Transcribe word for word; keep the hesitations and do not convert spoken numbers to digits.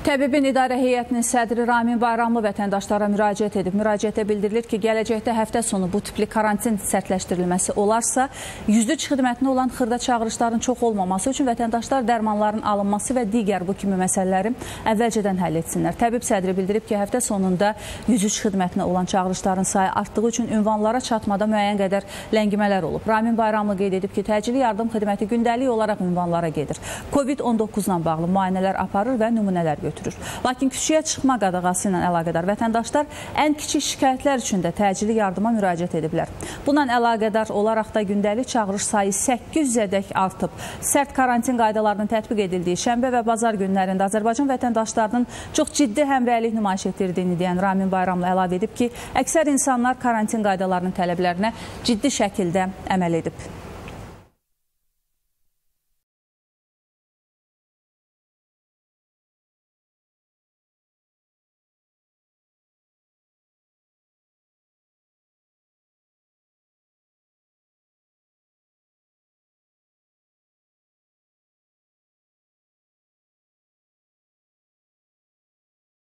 Təbibin İdarə Heyətinin sədri Ramin Bayramlı vətəndaşlara müraciət edib. Müraciətdə bildirilir ki, gələcəkdə həftə sonu bu tipli karantin sərtləşdirilməsi olarsa, yüzlük xidmətinə olan xırda çağırışların çox olmaması üçün vətəndaşlar dərmanların alınması və digər bu kimi məsələləri əvvəlcədən həll etsinlər. Təbib sədri bildirib ki, həftə sonunda yüzlük xidmətinə olan çağırışların sayı artdığı üçün ünvanlara çatmada müəyyən qədər ləngimələr olub. Ramin Bayramlı qeyd edib ki, təcili yardım xidməti gündəlik olaraq ünvanlara gedir. Covid on doqquz ilə bağlı müayinələr aparır və nümunələr götürür. Lakin küçəyə çıxma qadağası ilə əlaqədar vətəndaşlar ən kiçik şikayətlər üçün də təcili yardıma müraciət ediblər. Bununla əlaqədar olaraq da gündəlik çağırış sayı səkkiz yüzədək artıb. Sərt karantin qaydalarının tətbiq edildiyi şənbə və bazar günlərində Azərbaycan vətəndaşlarının çox ciddi həmrəylik nümayiş etdirdiyini deyən Ramin Bayramlı əlavə edib ki, əksər insanlar karantin qaydalarının tələblərinə ciddi şəkildə əməl edib.